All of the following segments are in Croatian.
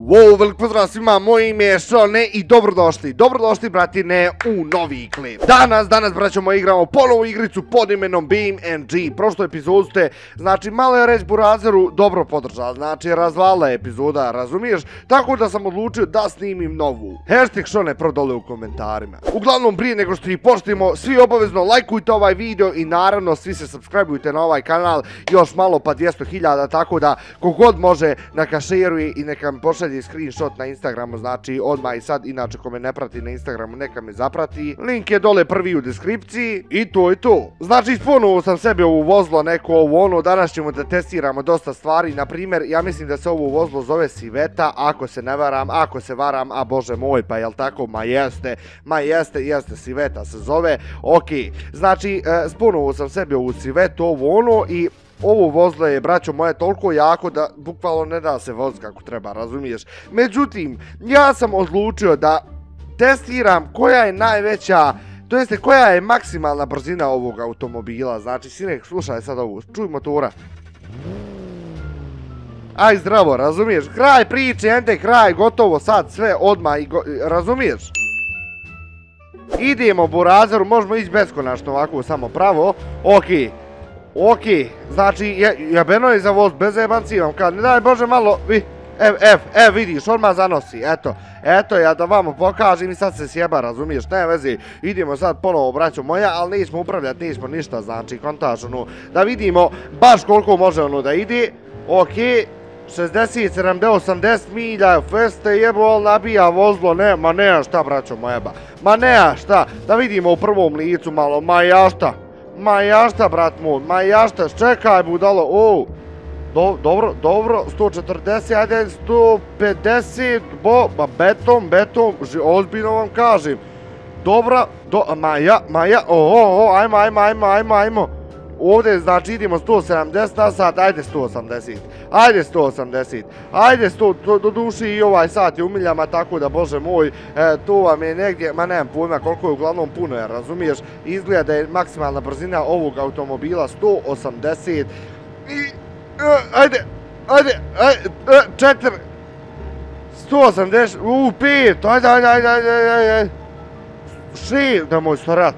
Wow, velik pozdrav svima, moje ime je Šone i dobrodošli bratine u novi klip. Danas braćo moji igramo ponovu igricu pod imenom BeamNG. Prošlu epizodu ste, znači malo je reći Burazeru dobro podržao, znači razvala je epizoda, razumiješ? Tako da sam odlučio da snimim novu. Hashtag Šone dole u komentarima. Uglavnom prije nego što ih počnemo, svi obavezno lajkujte ovaj video i naravno svi se subscribeujte na ovaj kanal, još malo pa 200.000, tako da kogod može neka šeruje i neka mi pošalje screenshot na Instagramu, znači odmah i sad, inače ko me ne prati na Instagramu neka me zaprati, link je dole prvi u deskripciji i to je to. Znači ispunuo sam sebi ovo vozilo, neko ovo ono, danas ćemo da testiramo dosta stvari, na primjer ja mislim da se ovo vozilo zove Civetta, ako se ne varam, ako se varam, a bože moj, pa jel tako, ma jeste, Civetta se zove, ok, znači ispunuo sam sebi ovu Civettu, ovo ono i ovo vozilo je, braćo moje, toliko jako da bukvalno ne da se voziti kako treba, razumiješ? Međutim, ja sam odlučio da testiram koja je najveća, to jeste koja je maksimalna brzina ovog automobila. Znači, sinek, slušaj sad ovu, čuj motora. Aj zdravo, razumiješ? Kraj priče, ende kraj, gotovo sad, sve odmah, razumiješ? Idemo Burazeru, možemo ići beskonačno ovako, samo pravo, ok, znači, jebeno je za voz, bez jebancivam, kad ne daj Bože malo, vidiš, odmah zanosi, eto, ja da vamo pokažem i sad se sjeba, razumiješ, ne vezi, idemo sad ponovo, braćo moja, ali nećemo upravljati, nećemo ništa, znači, kontaž, ono, da vidimo baš koliko može ono da ide, ok, 60, 70, 80 milja, feste jebo, ali nabija vozilo, ma nema šta, braćo moja, ma nema šta, da vidimo u prvom licu malo, ma jašta, brat moj, ma jašta, čekaj budalo, dobro, 140, ajde, 150, beton, ozbiljno vam kažem, dobra, ajmo, ovdje znači idemo 170 na sat, ajde 180, ajde 100, do duši i ovaj sat je u miljama, tako da bože moj, to vam je negdje, ma nemam pojma koliko je, uglavnom puno je, razumiješ, izgleda da je maksimalna brzina ovog automobila 180 i, ajde, 4, 180, 5, ajde, 6, da moj starat.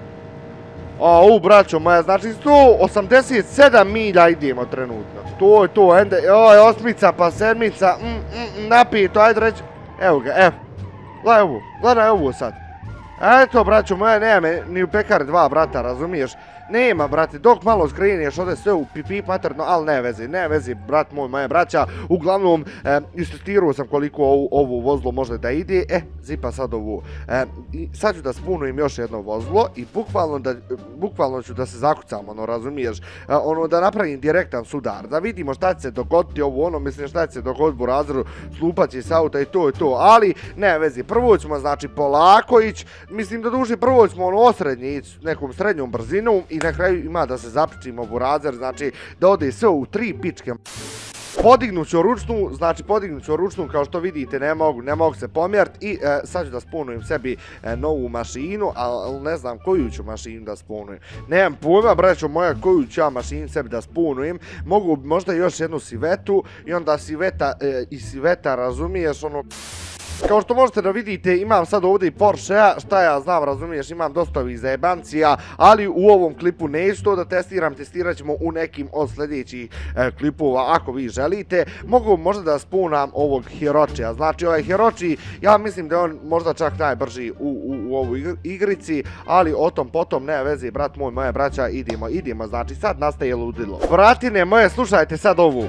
Braćo moja, znači 187 milja idemo trenutno. To je to, ende, osmica pa sedmica, napito, ajde reći, evo ga, gledaj ovo sad. Eto, braćo moja, nema ni u pekari dva brata, razumiješ? Nema, brate, dok malo skreniješ, ode sve u pipip materno, ali ne vezi, brat moj, moja braća, uglavnom, istestirao sam koliko ovo vozilo može da ide, zipa sad ovu, sad ću da spunujem još jedno vozilo i bukvalno ću da se zakucam, ono, razumiješ, ono, da napravim direktan sudar, da vidimo šta će se dogoditi ovo, ono, mislim šta će se dogoditi Burazeru, slupat će se auta i to je to, ali, ne vezi, prvo ćemo, znači, polako ići, mislim da duži prvo ćemo, ono, osrednje ići nekom srednjom brzinom i na kraju ima da se zapičimo Burazer, znači da ode sve u 3 pičke. Podignut ću ručnu, kao što vidite ne mogu se pomjeriti i sad ću da spunujem sebi novu mašinu, ali ne znam koju ću mašinu da spunujem. Nemam pojma, braćo moja, koju ću ja mašinu sebi da spunujem, mogu možda još jednu Civettu i onda Civetta, razumiješ, ono... Kao što možete da vidite, imam sad ovdje i Porschea, šta ja znam, razumiješ, imam dosta ovih zajebancija, ali u ovom klipu neću to da testirat ćemo u nekim od sljedećih klipova, ako vi želite. Mogu možda da spunam ovog Hirochija, znači ovaj Hirochi, ja mislim da je on možda čak najbrži u ovoj igrici, ali o tom potom, ne vezi, brat moj, moja braća, idemo, znači sad nastaje ludilo. Bratine moje, slušajte sad ovu.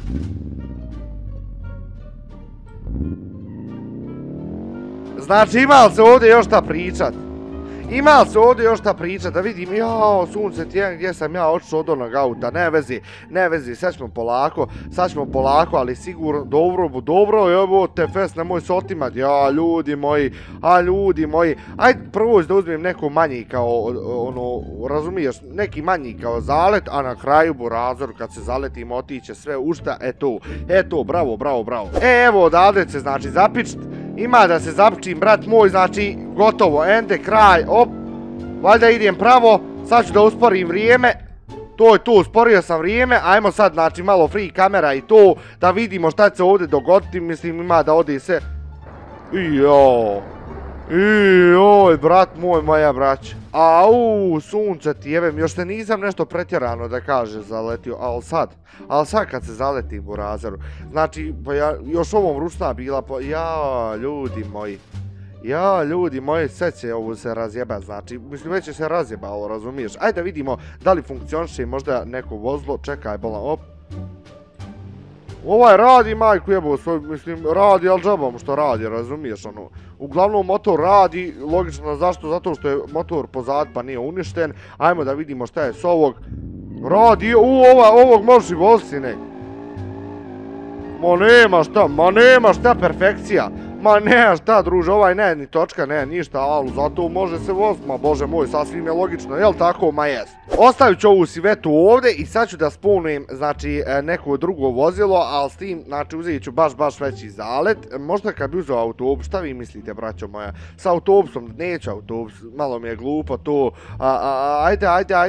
Znači, ima li se ovdje još šta pričat? Da vidim, sunce tijen, gdje sam ja otišao od onog auta, ne vezi, sad ćemo polako, ali sigurno, dobro, evo te fest, nemoj se otimat, ljudi moji, ajde prvo da uzmem neko manji kao, ono, razumiješ, neki manji kao zalet, a na kraju Burazeru kad se zaletimo otiće sve u šta, eto, bravo, evo odavde se, znači, zapičt. Ima da se zapičim, brat moj, znači, gotovo, ende, kraj, valjda idem pravo, sad ću da usporim vrijeme, To je to, usporio sam vrijeme, ajmo sad, znači, malo free kamera i to, da vidimo šta će se ovdje dogoditi, mislim, ima da ode sve. Joj, brat moj, moja brać. Au, sunce ti jebem, još se nisam nešto pretjerano da kaže zaletio, ali sad kad se zaletim u razeru, znači, pa ja, još ovom ručna bila, pa ljudi moji, sve će ovo se razjeba, znači, mislim, već je se razjebalo, razumiješ? Ajde da vidimo da li funkcioniše možda neko vozilo, čekaj, bolan, op. Ovaj radi, majku jebo, mislim, radi, ali džabom što radi, razumiješ, ono. Uglavnom, motor radi, logično, zašto? Zato što je motor pozad pa nije uništen. Ajmo da vidimo šta je s ovog. Radi, ovog možeš i voziti nek. Ma nema šta, perfekcija. Ma ne, šta druže, ovaj ne, ni točka, ne, ništa, ali zato može se voziti, ma bože moj, sasvim je logično, jel tako, ma jest. Ostavit ću ovu sivetu ovdje i sad ću da spunujem, znači, neko drugo vozilo, ali s tim, znači, uzet ću baš veći zalet. Možda kad bi uzeo autobus, šta vi mislite, braćo moja? S autobusom, neću autobus, malo mi je glupo to, ajde,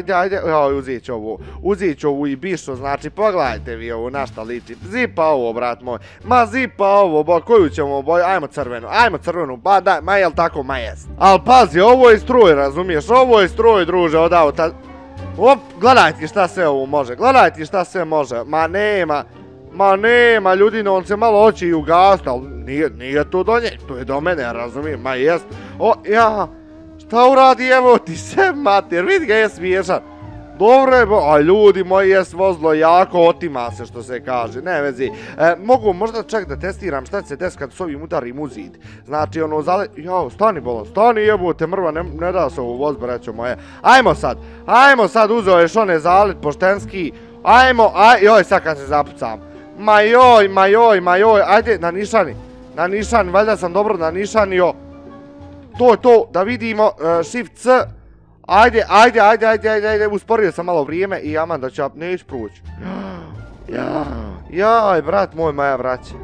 uzet ću ovu i bišu, znači, pogledajte vi ovu, na šta liči, zipa ovo, brat moj, ma zipa ovo, koju ćemo boju, ajmo crvenu, ba da, ma jel tako, ma jest. Al pazi, ovo je stroj, razumiješ, ovo je stroj, druže, od auta. Op, gledajte šta sve ovo može, ma nema, ljudino, on se malo hoće i ugast, ali nije to do nje, to je do mene, razumijem, ma jest. Šta uradi, evo ti se mater, vidi ga je smiješan. Dobro je, a ljudi moji, jest vozilo jako otima se, što se kaže, ne vezi. Mogu možda čak da testiram šta će se desiti kad s ovim udarim u zid. Znači, ono, stani jebote, mrva, ne da se ovo voz, braćo moje. Ajmo sad, uzeo ješ one zalet poštenski. Joj, sad kad se zapucam. Ma joj, ajde, na nišani, valjda sam dobro na nišani, jo. To je to, da vidimo, shift C. Ajde, usporio sam malo vrijeme i aman da ću, neću proći. Jaj, brat moj, moja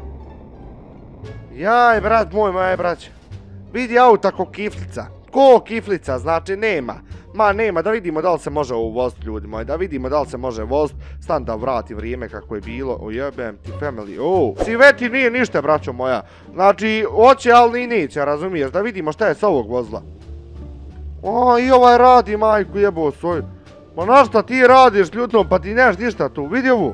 braća. Vidi auta ko kiflica, znači nema, da vidimo da li se može ovo voziti, ljudi moji, stan da vrati vrijeme kako je bilo, ojebem ti family, Civeti nije ništa, braćo moja, znači, hoće, ali neće, razumiješ, da vidimo šta je s ovog vozila. I ovaj radi, majku jebo svoj. Ma na šta ti radiš, ljutno, pa ti neš ništa tu, vidi ovu.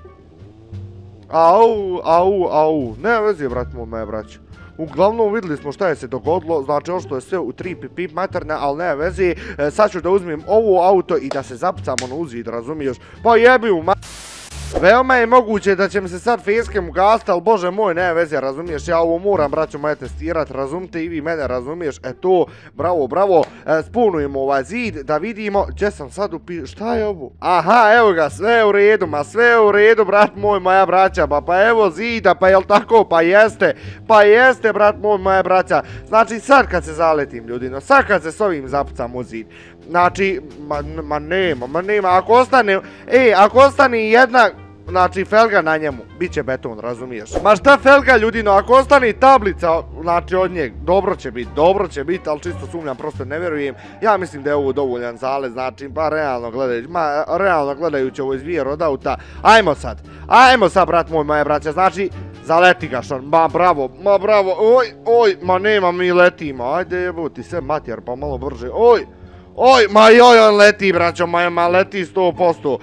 Au, ne vezi, brat moj, moje braće. Uglavnom vidjeli smo šta je se dogodilo, znači ovo što je sve u 3 pip materne, ali ne vezi. Sad ću da uzmem ovo auto i da se zapucamo na uzid, razumiješ? Pa jebi u Veoma je moguće da će mi se sad facecam ugasiti, ali bože moj, ne veze, razumiješ, ja ovo moram, braćo moje, testirat, razumite i vi mene, razumiješ, to, bravo, spunujemo ovaj zid, da vidimo, gdje sam sad šta je ovo? Aha, evo ga, sve je u redu, brat moj, moja braća, pa evo zida, pa jel tako, pa jeste, brat moj, moja braća, znači sad kad se zaletim, ljudino, sad kad se s ovim zapucam u zid, znači, ma nema, ako ostane jedna, znači, felga na njemu, bit će beton, razumiješ? Ma šta felga, ljudino, ako ostane tablica, znači, od njeg, dobro će biti, ali čisto sumnjam, prosto ne vjerujem, ja mislim da je ovo dovoljan zalet, znači, pa realno gledajući ovo izvijer od auta, ajmo sad, brat moj, moje braća, znači, zaleti ga šon, ma bravo, ma nema mi letimo, ajde jeboti se matjer, pa malo brže, on leti, braćo moja, ma leti 100%.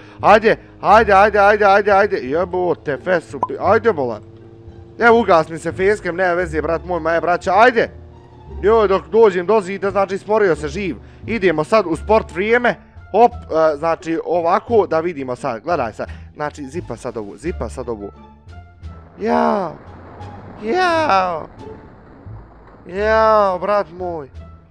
Ajde, jebote, fesu, ajde bolan. Evo ugasni se facecam, nema veze, brat moj, moja braća, ajde. Joj, dok dođem do zida, znači smorio se živ. Idemo sad u sport vrijeme, hop, znači ovako, da vidimo sad, gledaj sad. Znači, zipa sad ovu. Jao, brat moj.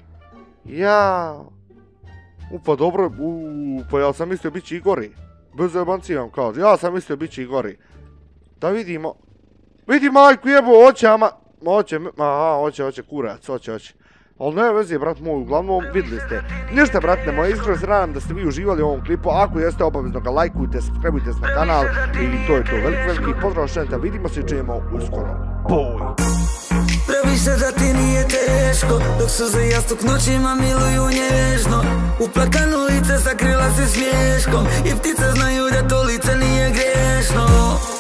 Pa dobro, pa ja sam mislio bit će i gori. Bez zajebanci vam kaže, ja sam mislio bit će i gori. Da vidimo. Vidi majku jebo, hoće, hoće, kurac, hoće. Ali ne vezi, brat moj, uglavnom vidjeli ste. Ništa, brate moje, iskreno se nadam da ste vi uživali u ovom klipu. Ako jeste, obavezno ga lajkujte, subscribeujte se na kanal. I to je to, veliki pozdrav, vidimo se i čujemo uskoro. Boj! više da ti nije teško, dok suze jastuk noćima miluju nježno. Uplakano lice sakrila si smješkom i ptice znaju da to lice nije grešno.